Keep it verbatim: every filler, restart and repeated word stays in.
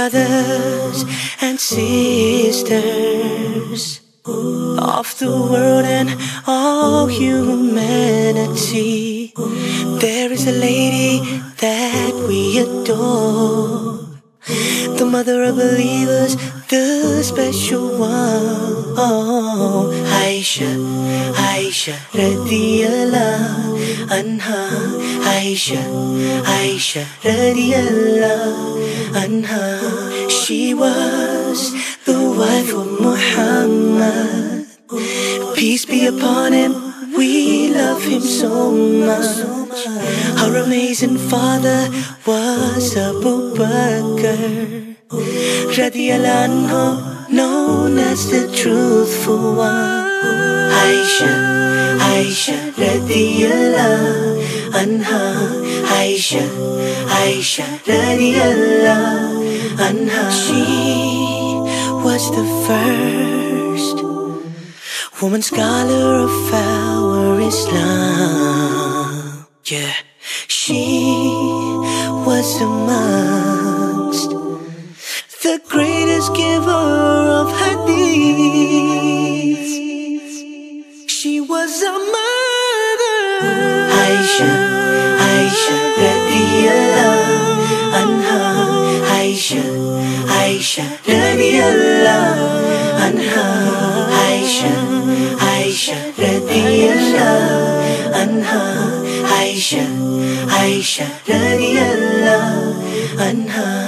brothers and sisters of the world and all humanity. There is a lady that we adore, the mother of believers, the special one. Oh, Aisha, Aisha radiyallahu anha. Aisha, Aisha radiyallahu anha. She was the wife of Muhammad, peace be upon him. We love him so much. Our amazing father was Abu Bakr radiyallahu anhu, known as the truthful one. Aisha, Aisha radiyallahu anha. Aisha, Aisha radiyallahu anha. She was the first woman scholar of our Islam. Yeah, she was amongst the greatest giver of hadith. She was a mother. Aisha, Aisha radiyallahu anha. Aisha, Aisha radiyallahu anha. Aisha, Aisha radiyallahu anha. Aisha, Aisha radiyallahu anha.